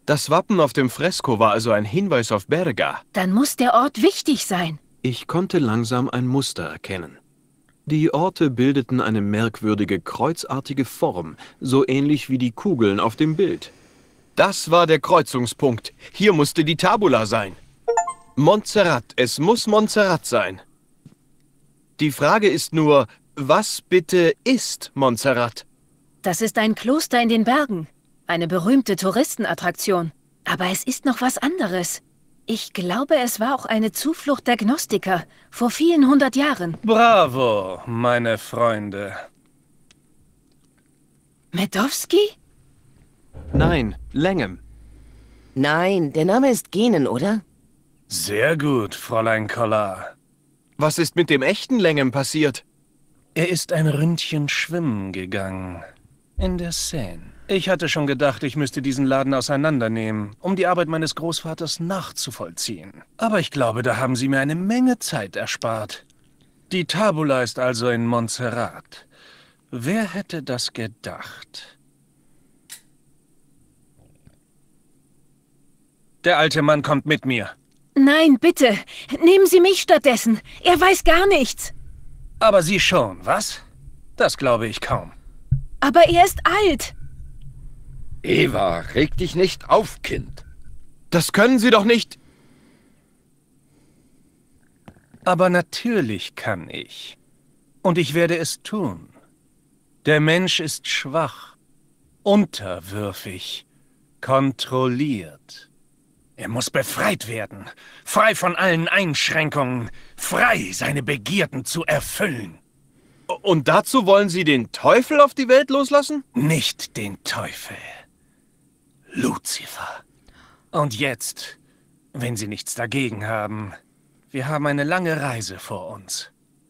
Das Wappen auf dem Fresko war also ein Hinweis auf Berga. Dann muss der Ort wichtig sein. Ich konnte langsam ein Muster erkennen. Die Orte bildeten eine merkwürdige, kreuzartige Form, so ähnlich wie die Kugeln auf dem Bild. Das war der Kreuzungspunkt. Hier musste die Tabula sein. Montserrat, es muss Montserrat sein. Die Frage ist nur, was bitte ist Montserrat? Das ist ein Kloster in den Bergen. Eine berühmte Touristenattraktion. Aber es ist noch was anderes. Ich glaube, es war auch eine Zuflucht der Gnostiker vor vielen 100 Jahren. Bravo, meine Freunde. Medowski? Nein, Langham. Nein, der Name ist Genen, oder? Sehr gut, Fräulein Collard. Was ist mit dem echten Langham passiert? Er ist ein Ründchen schwimmen gegangen. In der Seine. Ich hatte schon gedacht, ich müsste diesen Laden auseinandernehmen, um die Arbeit meines Großvaters nachzuvollziehen. Aber ich glaube, da haben Sie mir eine Menge Zeit erspart. Die Tabula ist also in Montserrat. Wer hätte das gedacht? Der alte Mann kommt mit mir. Nein, bitte. Nehmen Sie mich stattdessen. Er weiß gar nichts. Aber Sie schon, was? Das glaube ich kaum. Aber er ist alt. Eva, reg dich nicht auf, Kind. Das können Sie doch nicht... Aber natürlich kann ich. Und ich werde es tun. Der Mensch ist schwach, unterwürfig, kontrolliert. Er muss befreit werden, frei von allen Einschränkungen, frei, seine Begierden zu erfüllen. Und dazu wollen Sie den Teufel auf die Welt loslassen? Nicht den Teufel. Luzifer. Und jetzt, wenn Sie nichts dagegen haben, wir haben eine lange Reise vor uns.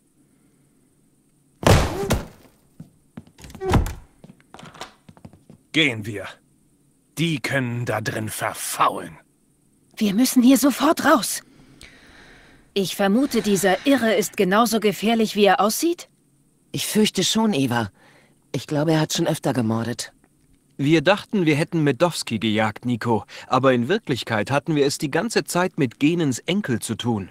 Gehen wir. Die können da drin verfaulen. Wir müssen hier sofort raus. Ich vermute, dieser Irre ist genauso gefährlich, wie er aussieht? Ich fürchte schon, Eva. Ich glaube, er hat schon öfter gemordet. Wir dachten, wir hätten Medowski gejagt, Nico. Aber in Wirklichkeit hatten wir es die ganze Zeit mit Genens Enkel zu tun.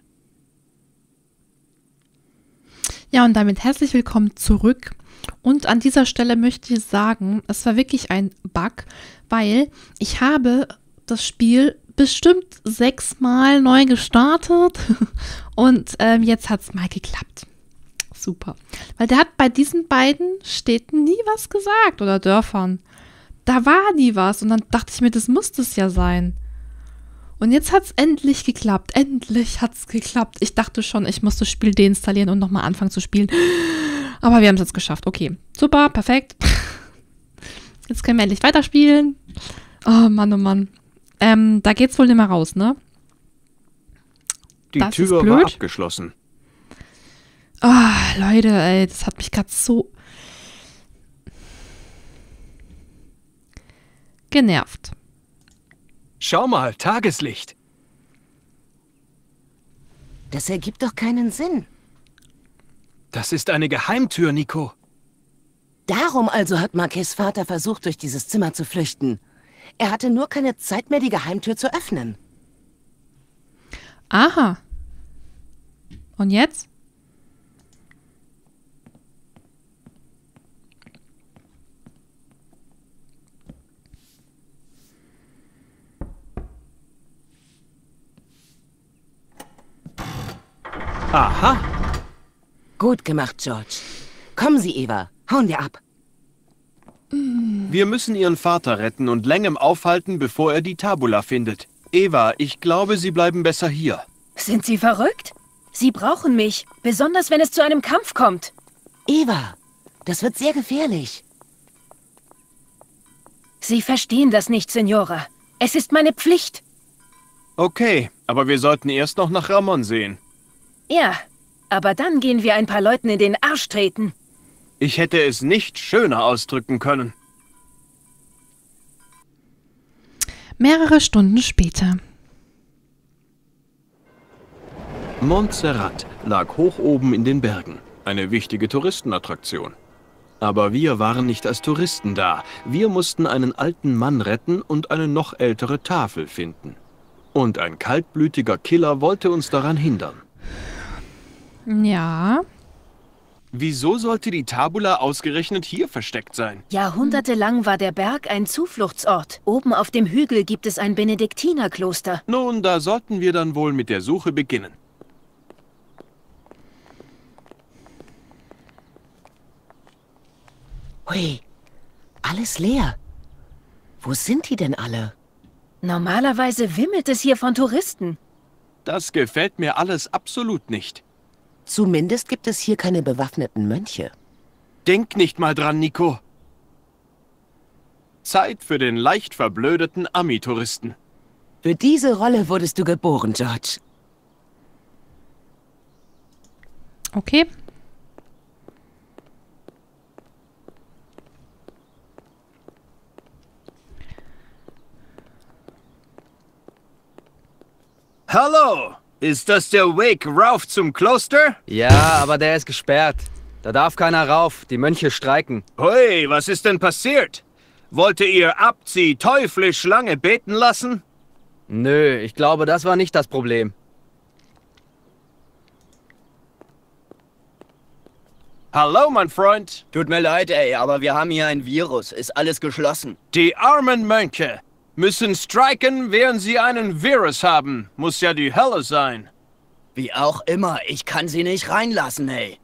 Ja, und damit herzlich willkommen zurück. Und an dieser Stelle möchte ich sagen, es war wirklich ein Bug, weil ich habe das Spiel bestimmt 6-mal neu gestartet und jetzt hat es mal geklappt. Super. Weil der hat bei diesen beiden Städten nie was gesagt oder Dörfern. Da war nie was und dann dachte ich mir, das muss das ja sein. Und jetzt hat es endlich geklappt. Endlich hat es geklappt. Ich dachte schon, ich muss das Spiel deinstallieren und nochmal anfangen zu spielen. Aber wir haben es jetzt geschafft. Okay, super, perfekt. Jetzt können wir endlich weiterspielen. Oh Mann, oh Mann. Da geht's wohl nicht mehr raus, ne? Die Das ist Tür blöd. war abgeschlossen. Oh, Leute, ey, das hat mich gerade so genervt. Schau mal, Tageslicht. Das ergibt doch keinen Sinn. Das ist eine Geheimtür, Nico. Darum also hat Marques Vater versucht, durch dieses Zimmer zu flüchten. Er hatte nur keine Zeit mehr, die Geheimtür zu öffnen. Aha. Und jetzt? Aha. Gut gemacht, George. Kommen Sie, Eva. Hauen wir ab. Wir müssen Ihren Vater retten und Langham aufhalten, bevor er die Tabula findet. Eva, ich glaube, Sie bleiben besser hier. Sind Sie verrückt? Sie brauchen mich, besonders wenn es zu einem Kampf kommt. Eva, das wird sehr gefährlich. Sie verstehen das nicht, Signora. Es ist meine Pflicht. Okay, aber wir sollten erst noch nach Ramon sehen. Ja, aber dann gehen wir ein paar Leuten in den Arsch treten. Ich hätte es nicht schöner ausdrücken können. Mehrere Stunden später. Montserrat lag hoch oben in den Bergen. Eine wichtige Touristenattraktion. Aber wir waren nicht als Touristen da. Wir mussten einen alten Mann retten und eine noch ältere Tafel finden. Und ein kaltblütiger Killer wollte uns daran hindern. Ja. Wieso sollte die Tabula ausgerechnet hier versteckt sein? Jahrhundertelang war der Berg ein Zufluchtsort. Oben auf dem Hügel gibt es ein Benediktinerkloster. Nun, da sollten wir dann wohl mit der Suche beginnen. Hui, alles leer. Wo sind die denn alle? Normalerweise wimmelt es hier von Touristen. Das gefällt mir alles absolut nicht. Zumindest gibt es hier keine bewaffneten Mönche. Denk nicht mal dran, Nico. Zeit für den leicht verblödeten Ami-Touristen. Für diese Rolle wurdest du geboren, George. Okay. Hallo! Ist das der Weg rauf zum Kloster? Ja, aber der ist gesperrt. Da darf keiner rauf. Die Mönche streiken. Hui, was ist denn passiert? Wollte ihr Abzieh teuflisch lange beten lassen? Nö, ich glaube, das war nicht das Problem. Hallo, mein Freund. Tut mir leid, ey, aber wir haben hier ein Virus. Ist alles geschlossen. Die armen Mönche müssen streiken, während sie einen Virus haben. Muss ja die Hölle sein. Wie auch immer, ich kann sie nicht reinlassen, ey.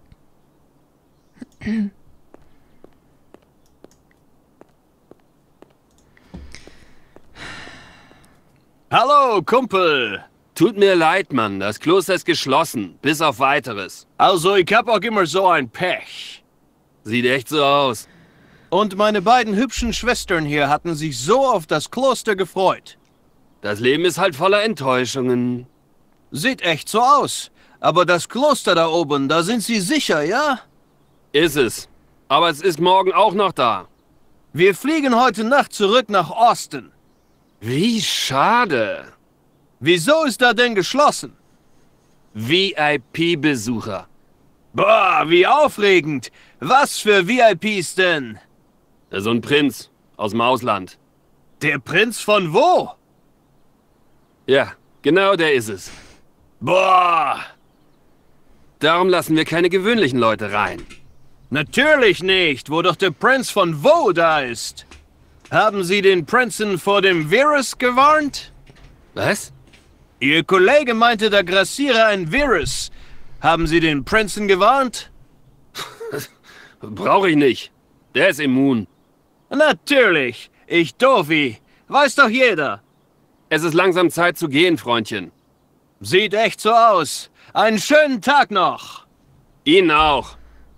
Hallo, Kumpel. Tut mir leid, Mann. Das Kloster ist geschlossen. Bis auf Weiteres. Also, ich hab auch immer so ein Pech. Sieht echt so aus. Und meine beiden hübschen Schwestern hier hatten sich so auf das Kloster gefreut. Das Leben ist halt voller Enttäuschungen. Sieht echt so aus. Aber das Kloster da oben, da sind sie sicher, ja? Ist es. Aber es ist morgen auch noch da. Wir fliegen heute Nacht zurück nach Austin. Wie schade. Wieso ist da denn geschlossen? VIP-Besucher. Boah, wie aufregend. Was für VIPs denn? So ein Prinz aus dem Ausland. Der Prinz von wo? Ja, genau der ist es. Boah. Darum lassen wir keine gewöhnlichen Leute rein. Natürlich nicht, wo doch der Prinz von wo da ist. Haben Sie den Prinzen vor dem Virus gewarnt? Was? Ihr Kollege meinte, da grassiere ein Virus. Haben Sie den Prinzen gewarnt? Brauche ich nicht. Der ist immun. Natürlich. Ich Dovi. Weiß doch jeder. Es ist langsam Zeit zu gehen, Freundchen. Sieht echt so aus. Einen schönen Tag noch. Ihnen auch.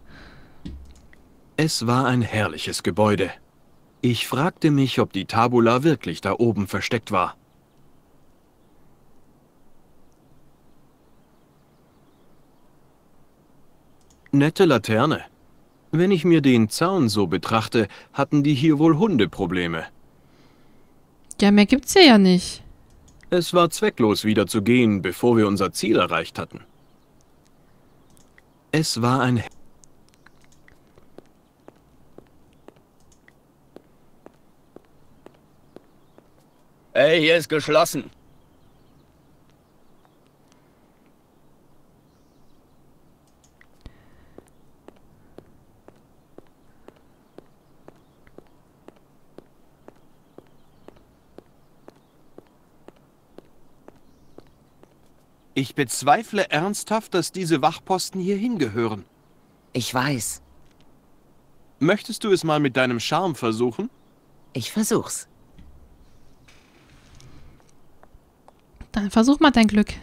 Es war ein herrliches Gebäude. Ich fragte mich, ob die Tabula wirklich da oben versteckt war. Nette Laterne. Wenn ich mir den Zaun so betrachte, hatten die hier wohl Hundeprobleme. Ja, mehr gibt's hier ja nicht. Es war zwecklos, wieder zu gehen, bevor wir unser Ziel erreicht hatten. Es war ein... Ey, hier ist geschlossen. Ich bezweifle ernsthaft, dass diese Wachposten hier hingehören. Ich weiß. Möchtest du es mal mit deinem Charme versuchen? Ich versuch's. Dann versuch mal dein Glück.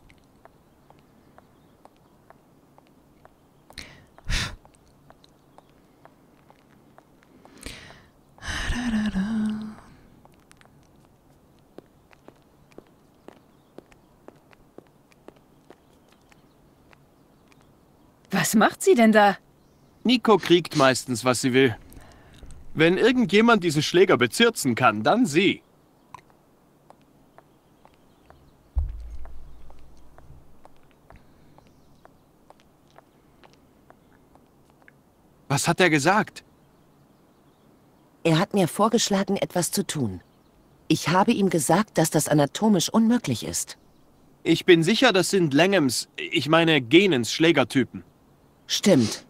Was macht sie denn da? Nico kriegt meistens, was sie will. Wenn irgendjemand diese Schläger bezirzen kann, dann sie. Was hat er gesagt? Er hat mir vorgeschlagen, etwas zu tun. Ich habe ihm gesagt, dass das anatomisch unmöglich ist. Ich bin sicher, das sind Langhams, ich meine Genens Schlägertypen. Stimmt.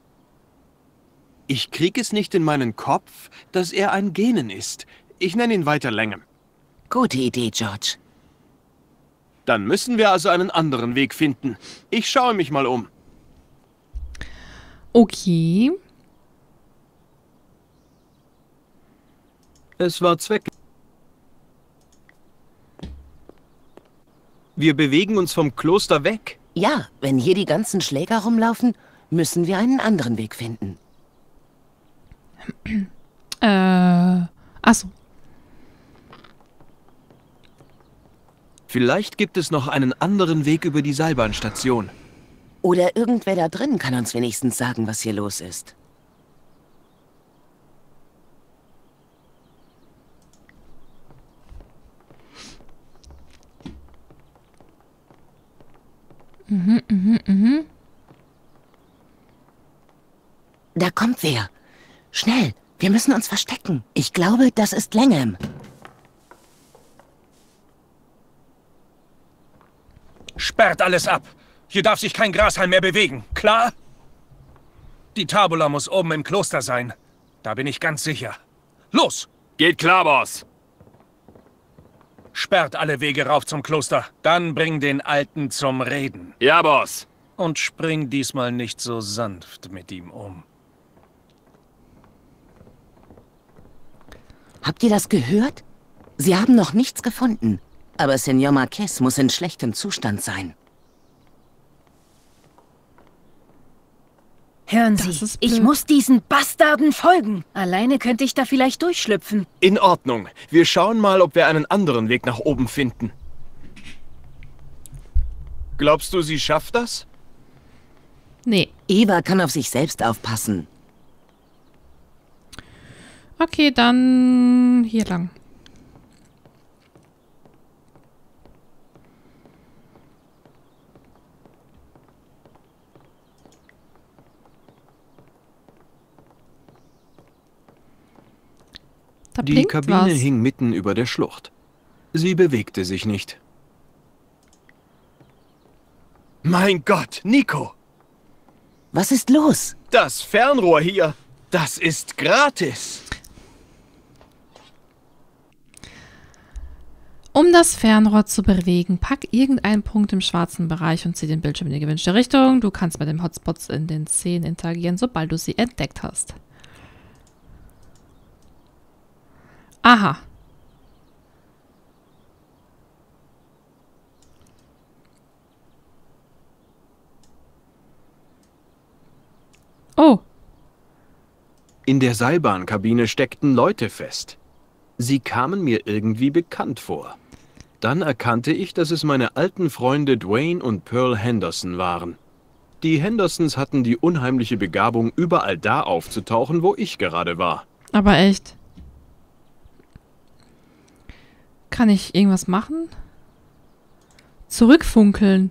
Ich krieg es nicht in meinen Kopf, dass er ein Genen ist. Ich nenne ihn weiter Langham. Gute Idee, George. Dann müssen wir also einen anderen Weg finden. Ich schaue mich mal um. Okay. Es war zwecklos. Wir bewegen uns vom Kloster weg. Ja, wenn hier die ganzen Schläger rumlaufen, müssen wir einen anderen Weg finden. Achso. Vielleicht gibt es noch einen anderen Weg über die Seilbahnstation. Oder irgendwer da drin kann uns wenigstens sagen, was hier los ist. Da kommt wer. Schnell, wir müssen uns verstecken. Ich glaube, das ist Langham. Sperrt alles ab. Hier darf sich kein Grashalm mehr bewegen. Klar? Die Tabula muss oben im Kloster sein. Da bin ich ganz sicher. Los! Geht klar, Boss. Sperrt alle Wege rauf zum Kloster. Dann bring den Alten zum Reden. Ja, Boss. Und spring diesmal nicht so sanft mit ihm um. Habt ihr das gehört? Sie haben noch nichts gefunden. Aber Senor Marquez muss in schlechtem Zustand sein. Hören Das Sie, ist blöd. ich muss diesen Bastarden folgen. Alleine könnte ich da vielleicht durchschlüpfen. In Ordnung. Wir schauen mal, ob wir einen anderen Weg nach oben finden. Glaubst du, sie schafft das? Nee. Eva kann auf sich selbst aufpassen. Okay, dann hier lang. Da Die blinkt Kabine was. hing mitten über der Schlucht. Sie bewegte sich nicht. Mein Gott, Nico! Was ist los? Das Fernrohr hier, das ist gratis! Um das Fernrohr zu bewegen, pack irgendeinen Punkt im schwarzen Bereich und zieh den Bildschirm in die gewünschte Richtung. Du kannst mit den Hotspots in den Szenen interagieren, sobald du sie entdeckt hast. Aha. Oh. In der Seilbahnkabine steckten Leute fest. Sie kamen mir irgendwie bekannt vor. Dann erkannte ich, dass es meine alten Freunde Dwayne und Pearl Henderson waren. Die Hendersons hatten die unheimliche Begabung, überall da aufzutauchen, wo ich gerade war. Aber echt. Kann ich irgendwas machen? Zurückfunkeln.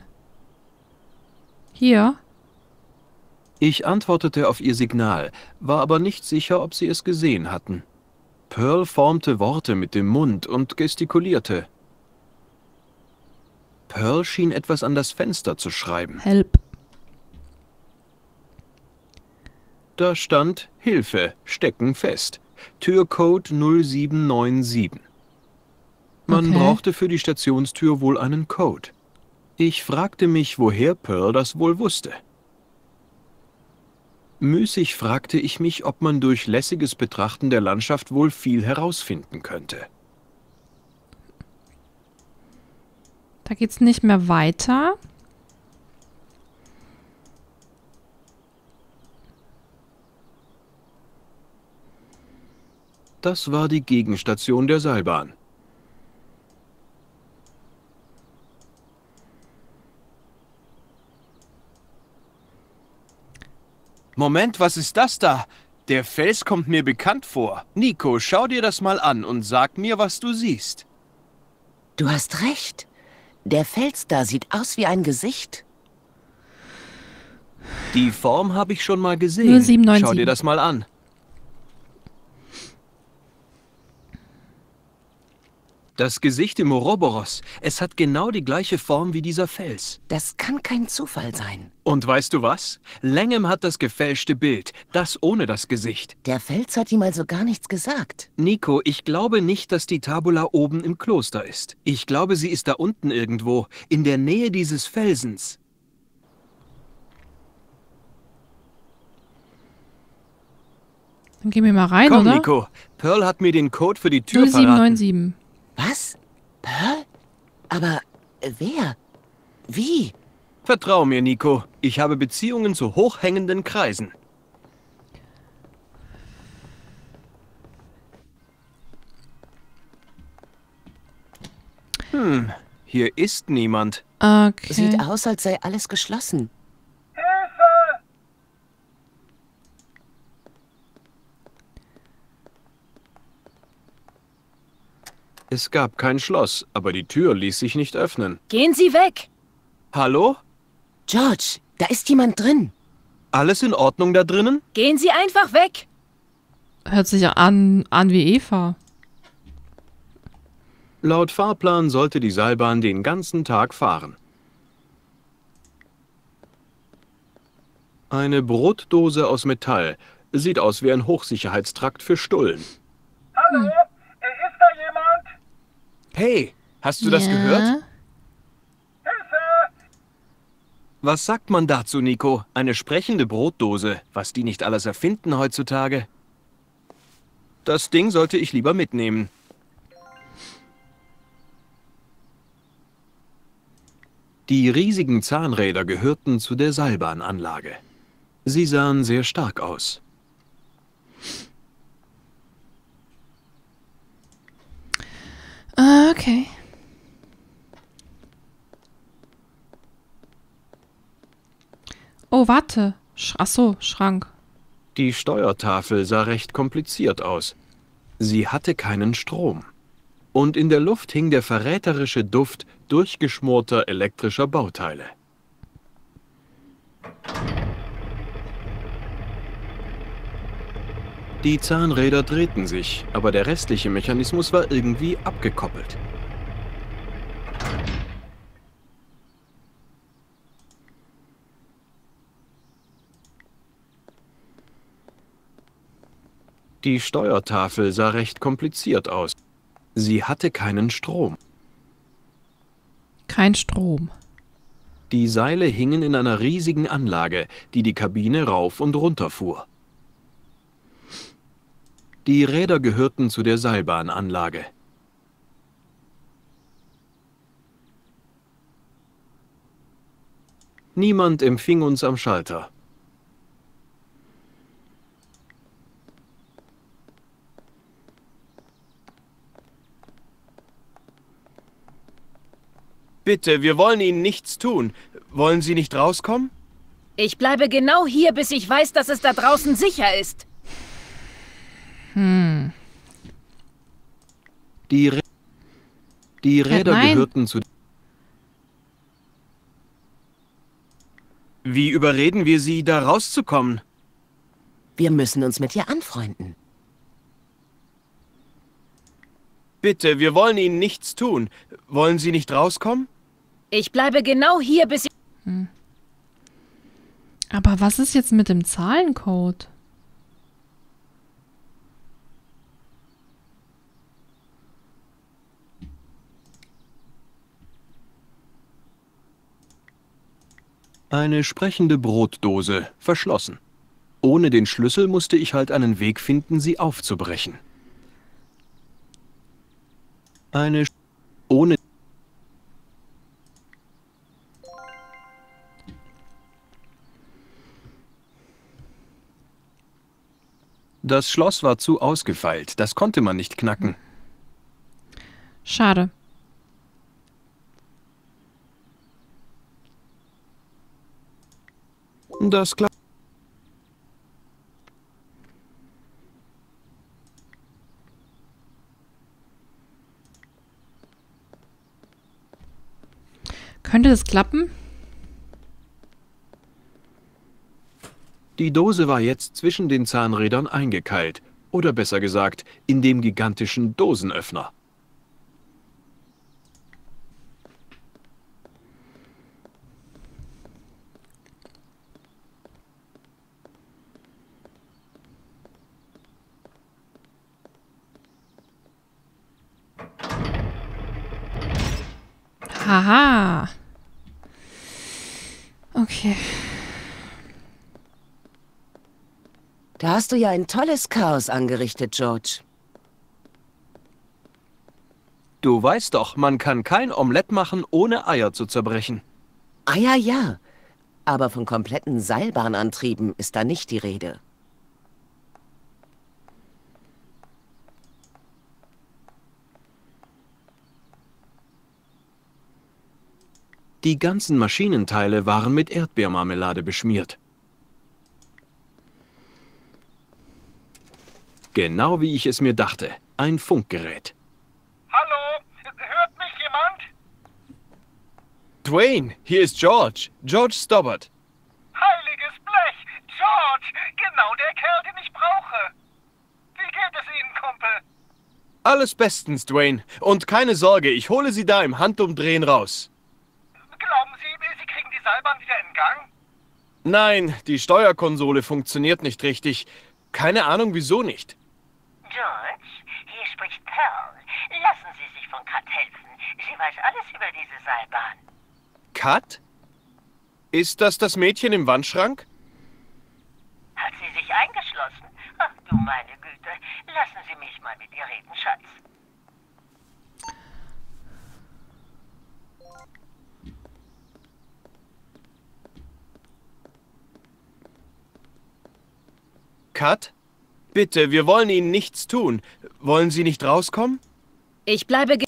Hier. Ich antwortete auf ihr Signal, war aber nicht sicher, ob sie es gesehen hatten. Pearl formte Worte mit dem Mund und gestikulierte. Pearl schien etwas an das Fenster zu schreiben. Help. Da stand Hilfe, stecken fest. Türcode 0797. Man Okay. brauchte für die Stationstür wohl einen Code. Ich fragte mich, woher Pearl das wohl wusste. Müßig fragte ich mich, ob man durch lässiges Betrachten der Landschaft wohl viel herausfinden könnte. Da geht's nicht mehr weiter. Das war die Gegenstation der Seilbahn. Moment, was ist das da? Der Fels kommt mir bekannt vor. Nico, schau dir das mal an und sag mir, was du siehst. Du hast recht. Der Fels da sieht aus wie ein Gesicht. Die Form habe ich schon mal gesehen. 0797. Schau dir das mal an. Das Gesicht im Ouroboros. Es hat genau die gleiche Form wie dieser Fels. Das kann kein Zufall sein. Und weißt du was? Langham hat das gefälschte Bild. Das ohne das Gesicht. Der Fels hat ihm also gar nichts gesagt. Nico, ich glaube nicht, dass die Tabula oben im Kloster ist. Ich glaube, sie ist da unten irgendwo, in der Nähe dieses Felsens. Dann gehen wir mal rein, Komm, oder? Nico. Pearl hat mir den Code für die Tür verraten. 0797. Was? Pearl? Aber wer? Wie? Vertrau mir, Nico. Ich habe Beziehungen zu hochhängenden Kreisen. Hier ist niemand. Okay. Sieht aus, als sei alles geschlossen. Es gab kein Schloss, aber die Tür ließ sich nicht öffnen. Gehen Sie weg! Hallo? George, da ist jemand drin. Alles in Ordnung da drinnen? Gehen Sie einfach weg! Hört sich an wie Eva. Laut Fahrplan sollte die Seilbahn den ganzen Tag fahren. Eine Brotdose aus Metall. Sieht aus wie ein Hochsicherheitstrakt für Stullen. Hallo? Ist da jemand? Hey, hast du das gehört? Hilfe! Was sagt man dazu, Nico? Eine sprechende Brotdose, was die nicht alles erfinden heutzutage? Das Ding sollte ich lieber mitnehmen. Die riesigen Zahnräder gehörten zu der Seilbahnanlage. Sie sahen sehr stark aus. Okay. Oh, warte. Ach so, Schrank. Die Steuertafel sah recht kompliziert aus. Sie hatte keinen Strom. Und in der Luft hing der verräterische Duft durchgeschmorter elektrischer Bauteile. Die Zahnräder drehten sich, aber der restliche Mechanismus war irgendwie abgekoppelt. Die Steuertafel sah recht kompliziert aus. Sie hatte keinen Strom. Kein Strom. Die Seile hingen in einer riesigen Anlage, die die Kabine rauf und runter fuhr. Die Räder gehörten zu der Seilbahnanlage. Niemand empfing uns am Schalter. Bitte, wir wollen Ihnen nichts tun. Wollen Sie nicht rauskommen? Ich bleibe genau hier, bis ich weiß, dass es da draußen sicher ist. Die Räder gehörten zu... Wie überreden wir Sie, da rauszukommen? Wir müssen uns mit ihr anfreunden. Bitte, wir wollen Ihnen nichts tun. Wollen Sie nicht rauskommen? Ich bleibe genau hier, bis ich... Aber was ist jetzt mit dem Zahlencode? Eine sprechende Brotdose, verschlossen. Ohne den Schlüssel musste ich halt einen Weg finden, sie aufzubrechen. Ohne... Das Schloss war zu ausgefeilt, das konnte man nicht knacken. Schade. Das klappt. Könnte das klappen? Die Dose war jetzt zwischen den Zahnrädern eingekeilt. Oder besser gesagt, in dem gigantischen Dosenöffner. Haha. Okay. Da hast du ja ein tolles Chaos angerichtet, George. Du weißt doch, man kann kein Omelett machen, ohne Eier zu zerbrechen. Eier ja, aber von kompletten Seilbahnantrieben ist da nicht die Rede. Die ganzen Maschinenteile waren mit Erdbeermarmelade beschmiert. Genau wie ich es mir dachte. Ein Funkgerät. Hallo? Hört mich jemand? Dwayne, hier ist George. George Stobbart. Heiliges Blech! George! Genau der Kerl, den ich brauche! Wie geht es Ihnen, Kumpel? Alles bestens, Dwayne. Und keine Sorge, ich hole Sie da im Handumdrehen raus. Glauben Sie, Sie kriegen die Seilbahn wieder in Gang? Nein, die Steuerkonsole funktioniert nicht richtig. Keine Ahnung, wieso nicht. George, hier spricht Pearl. Lassen Sie sich von Kat helfen. Sie weiß alles über diese Seilbahn. Kat? Ist das Mädchen im Wandschrank? Hat sie sich eingeschlossen? Ach du meine Güte. Lassen Sie mich mal mit ihr reden, Schatz. Kat? Bitte, wir wollen Ihnen nichts tun. Wollen Sie nicht rauskommen? Ich bleibe...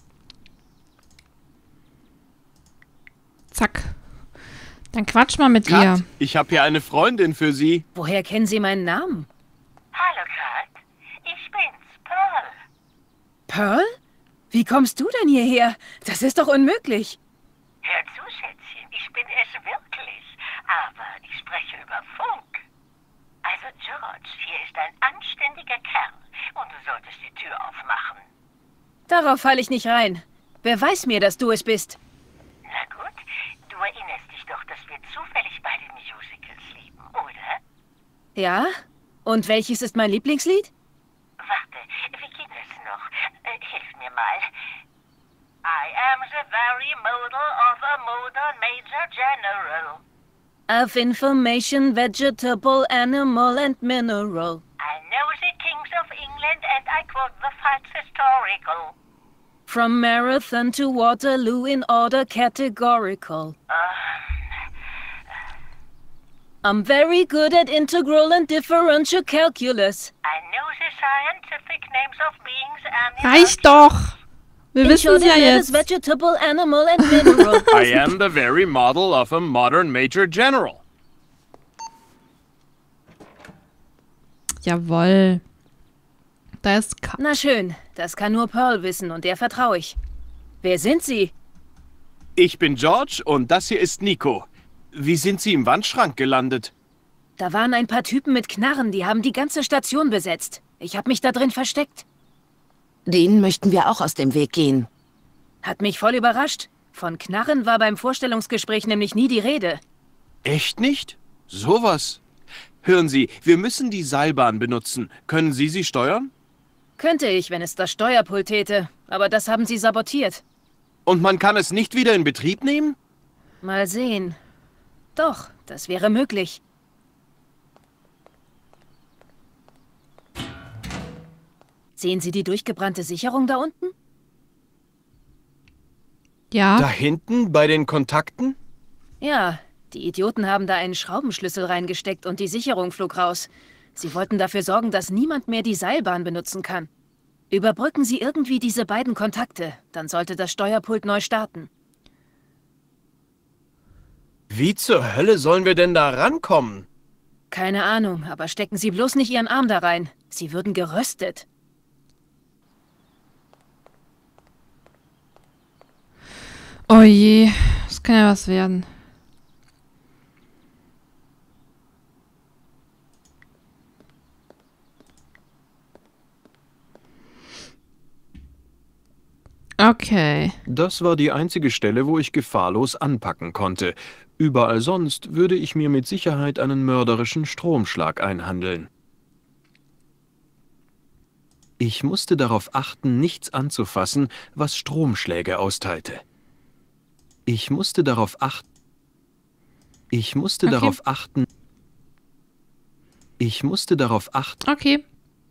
Zack. Dann quatsch mal mit Kat, ihr. ich habe hier eine Freundin für Sie. Woher kennen Sie meinen Namen? Hallo, Kat. Ich bin's, Pearl. Pearl? Wie kommst du denn hierher? Das ist doch unmöglich. Hör zu, Schätzchen. Ich bin es wirklich. Aber ich spreche über Funk. Also, George, hier ist ein anständiger Kerl. Und du solltest die Tür aufmachen. Darauf falle ich nicht rein. Wer weiß mir, dass du es bist? Na gut, du erinnerst dich doch, dass wir zufällig beide Musicals lieben, oder? Ja? Und welches ist mein Lieblingslied? Warte, wie geht es noch? Hilf mir mal. I am the very model of a modern Major General. Of information, vegetable, animal and mineral. I know the kings of England and I quote the facts historical. From Marathon to Waterloo in order categorical. I'm very good at integral and differential calculus. I know the scientific names of beings and... Reicht doch! Wir wissen es ja jetzt. Vegetable, animal and mineral. I am the very model of a modern Major General. Jawohl. Da ist Kat. Na schön, das kann nur Pearl wissen und der vertraue ich. Wer sind Sie? Ich bin George und das hier ist Nico. Wie sind Sie im Wandschrank gelandet? Da waren ein paar Typen mit Knarren, die haben die ganze Station besetzt. Ich habe mich da drin versteckt. Denen möchten wir auch aus dem Weg gehen. Hat mich voll überrascht. Von Knarren war beim Vorstellungsgespräch nämlich nie die Rede. Echt nicht? Sowas? Hören Sie, wir müssen die Seilbahn benutzen. Können Sie sie steuern? Könnte ich, wenn es das Steuerpult täte. Aber das haben sie sabotiert. Und man kann es nicht wieder in Betrieb nehmen? Mal sehen. Doch, das wäre möglich. Sehen Sie die durchgebrannte Sicherung da unten? Ja. Da hinten bei den Kontakten? Ja, die Idioten haben da einen Schraubenschlüssel reingesteckt und die Sicherung flog raus. Sie wollten dafür sorgen, dass niemand mehr die Seilbahn benutzen kann. Überbrücken Sie irgendwie diese beiden Kontakte, dann sollte das Steuerpult neu starten. Wie zur Hölle sollen wir denn da rankommen? Keine Ahnung, aber stecken Sie bloß nicht Ihren Arm da rein. Sie würden geröstet. Oh je, das kann ja was werden. Okay. Das war die einzige Stelle, wo ich gefahrlos anpacken konnte. Überall sonst würde ich mir mit Sicherheit einen mörderischen Stromschlag einhandeln. Ich musste darauf achten, nichts anzufassen, was Stromschläge austeilte. Ich musste darauf achten. Ich musste darauf achten. Ich musste darauf achten. Okay.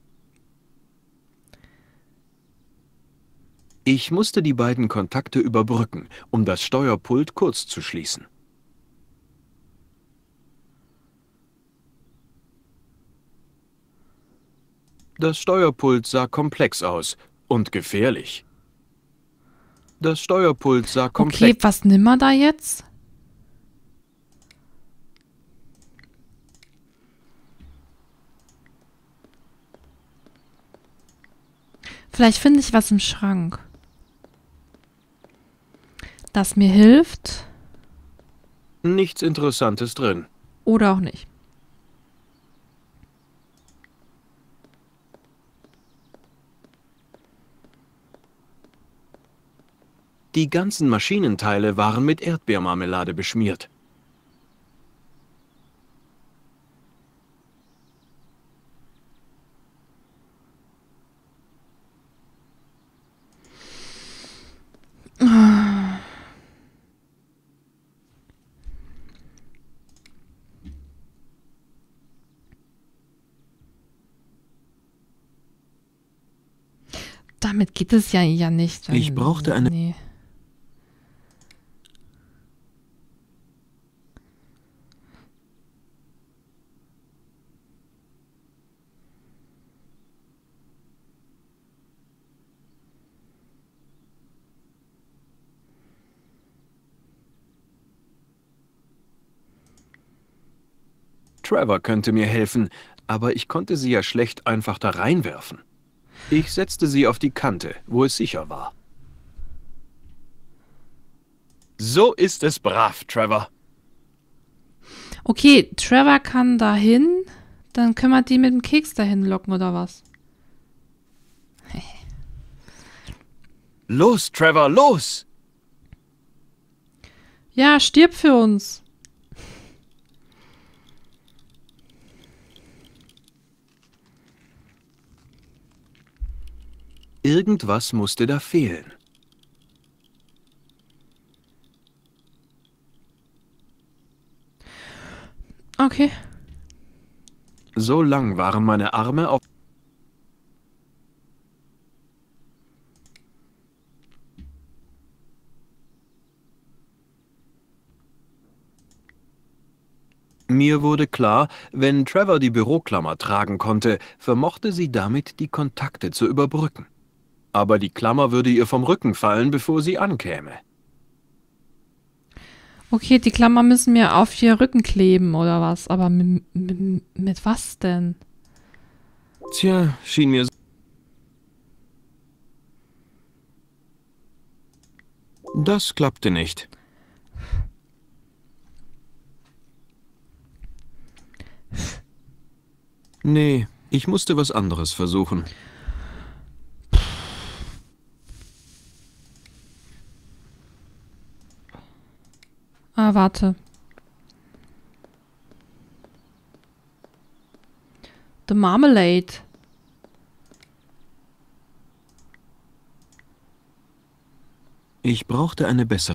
Ich musste die beiden Kontakte überbrücken, um das Steuerpult kurz zu schließen. Das Steuerpult sah komplex aus und gefährlich. Das Steuerpult sah komplex. Okay, was nimm wir da jetzt? Vielleicht finde ich was im Schrank, das mir hilft. Nichts Interessantes drin. Oder auch nicht. Die ganzen Maschinenteile waren mit Erdbeermarmelade beschmiert. Damit geht es ja nicht. Ich brauchte eine... Nee. Trevor könnte mir helfen, aber ich konnte sie ja schlecht einfach da reinwerfen. Ich setzte sie auf die Kante, wo es sicher war. So ist es brav, Trevor. Okay, Trevor kann dahin. Dann können wir die mit dem Keks dahin locken, oder was? Los, Trevor, los! Ja, stirb für uns. Irgendwas musste da fehlen. Okay. So lang waren meine Arme auf... Mir wurde klar, wenn Trevor die Büroklammer tragen konnte, vermochte sie damit, die Kontakte zu überbrücken. Aber die Klammer würde ihr vom Rücken fallen, bevor sie ankäme. Okay, die Klammer müssen wir auf ihr Rücken kleben, oder was? Aber mit was denn? Tja, schien mir... Das klappte nicht. Nee, ich musste was anderes versuchen. Ah, warte. The Marmalade. Ich brauchte eine bessere.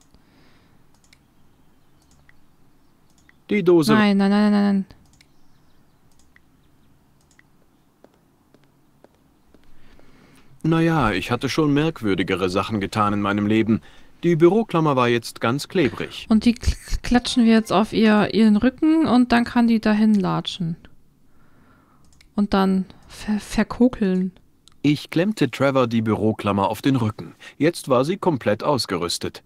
Die Dose... Nein, nein, nein, nein, nein. Naja, ich hatte schon merkwürdigere Sachen getan in meinem Leben. Die Büroklammer war jetzt ganz klebrig. Und die klatschen wir jetzt auf ihren Rücken und dann kann die dahin latschen. Und dann verkokeln. Ich klemmte Trevor die Büroklammer auf den Rücken. Jetzt war sie komplett ausgerüstet.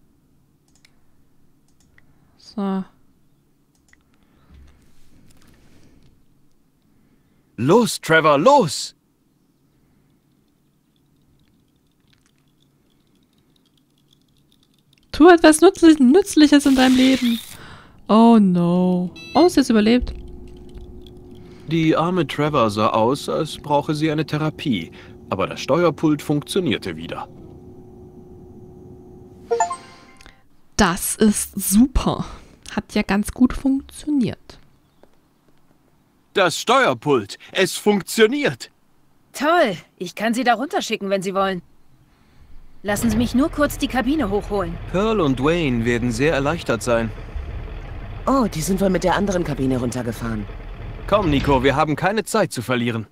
So. Los, Trevor, los! Tu etwas Nützliches in deinem Leben. Oh no. Oh, sie ist überlebt. Die arme Trevor sah aus, als brauche sie eine Therapie. Aber das Steuerpult funktionierte wieder. Das ist super. Hat ja ganz gut funktioniert. Das Steuerpult, es funktioniert! Toll, ich kann Sie da runterschicken, wenn Sie wollen. Lassen Sie mich nur kurz die Kabine hochholen. Pearl und Dwayne werden sehr erleichtert sein. Oh, die sind wohl mit der anderen Kabine runtergefahren. Komm, Nico, wir haben keine Zeit zu verlieren.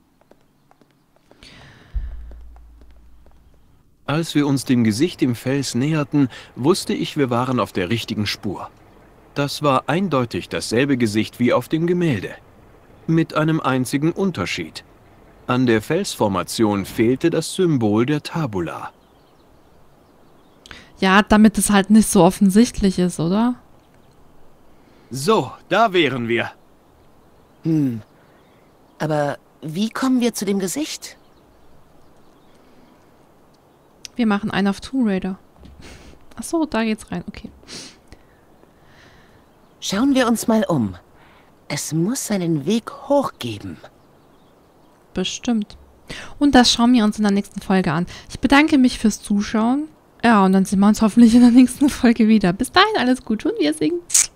Als wir uns dem Gesicht im Fels näherten, wusste ich, wir waren auf der richtigen Spur. Das war eindeutig dasselbe Gesicht wie auf dem Gemälde. Mit einem einzigen Unterschied. An der Felsformation fehlte das Symbol der Tabula. Ja, damit es halt nicht so offensichtlich ist, oder? So, da wären wir. Aber wie kommen wir zu dem Gesicht? Wir machen einen auf Tomb Raider. Achso, da geht's rein, okay. Schauen wir uns mal um. Es muss einen Weg hoch geben. Bestimmt. Und das schauen wir uns in der nächsten Folge an. Ich bedanke mich fürs Zuschauen. Ja, und dann sehen wir uns hoffentlich in der nächsten Folge wieder. Bis dahin, alles Gute und wir singen.